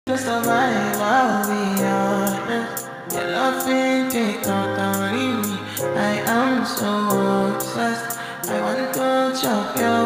Just a vibe, I'll be honest. Your love ain't take totally me. I am so obsessed. I want to chop your